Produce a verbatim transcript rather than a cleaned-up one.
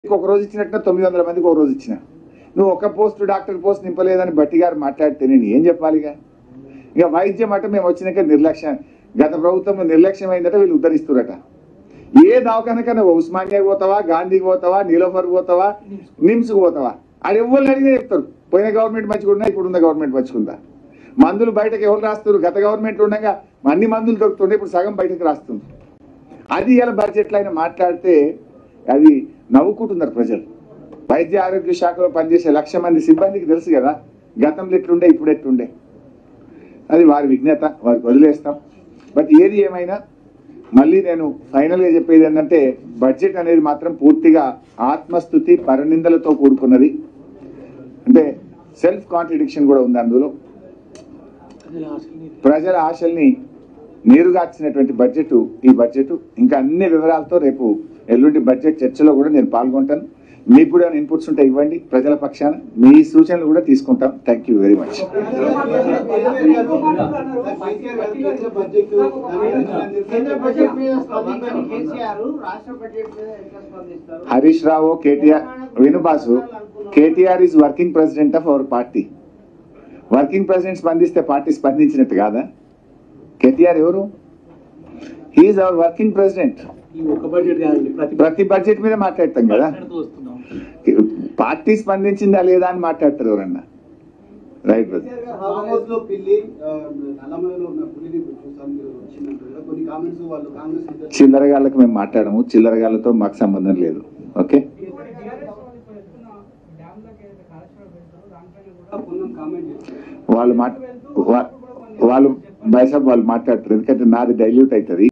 ఒక రోజు ఇచ్చినట్టు తొమ్మిది వందల మందికి ఒక రోజు ఇచ్చిన నువ్వు ఒక పోస్ట్ డాక్టర్ పోస్ట్ నింపలేదని బట్టి గారు మాట్లాడితే నేను ఏం చెప్పాలిగా ఇక వైద్యం అట మేము వచ్చినాక నిర్లక్ష్యం గత ప్రభుత్వం నిర్లక్ష్యం అయిందట వీళ్ళు ఉద్ధరిస్తురట ఏ దవాఖానకన్నా ఉస్మానియాకి పోతావా గాంధీకి పోతావా నీలోఫర్కి పోతావా నిమ్స్కి పోతావా అది ఎవరు అడిగినా చెప్తారు పోయిన గవర్నమెంట్ మంచిగుందా ఇప్పుడున్న గవర్నమెంట్ మంచిగుందా మందులు బయటకు ఎవరు రాస్తారు గత గవర్నమెంట్ ఉండగా అన్ని మందులు దొరుకుతుండే ఇప్పుడు సగం బయటకు రాస్తుంది అది ఇలా బడ్జెట్లో ఆయన మాట్లాడితే అది నవ్వుకుంటున్నారు ప్రజలు వైద్య ఆరోగ్య శాఖలో పనిచేసే లక్ష మంది సిబ్బందికి తెలుసు కదా గతంలో ఎట్లుండే ఇప్పుడు ఎట్లుండే అది వారి విజ్ఞత వారికి వదిలేస్తాం బట్ ఏది ఏమైనా మళ్ళీ నేను ఫైనల్గా చెప్పేది ఏంటంటే బడ్జెట్ అనేది మాత్రం పూర్తిగా ఆత్మస్థుతి పరనిందలతో కూడుకున్నది అంటే సెల్ఫ్ కాంట్రడిక్షన్ కూడా ఉంది అందులో ప్రజల ఆశల్ని నీరుగార్చినటువంటి బడ్జెట్ ఈ బడ్జెట్ ఇంకా అన్ని వివరాలతో రేపు ఎల్లుండి బడ్జెట్ చర్చలో కూడా నేను పాల్గొంటాను మీకు కూడా ఇన్పుట్స్ ఉంటే ఇవ్వండి ప్రజల పక్షాన మీ సూచనలు కూడా తీసుకుంటాం thank you very much Harish Rao KTR వేణుబాసు KTR is working president of our party working president స్పందిస్తే పార్టీ స్పందించినట్టు కాదా కేటీఆర్ ఎవరు హీఈస్ అవర్ వర్కింగ్ ప్రెసిడెంట్ ప్రతి బడ్జెట్ మీద మాట్లాడతాం కదా పార్టీ స్పందించిందా లేదా అని మాట్లాడతారు ఎవరన్నా రైట్ చిల్లరగాళ్ళకి మేము మాట్లాడము చిల్లరగాళ్ళతో మాకు సంబంధం లేదు ఓకే వాళ్ళు మా వాళ్ళు బైసాబ్ వాళ్ళు మాట్లాడతారు ఎందుకంటే నాది డైల్యూట్ అవుతుంది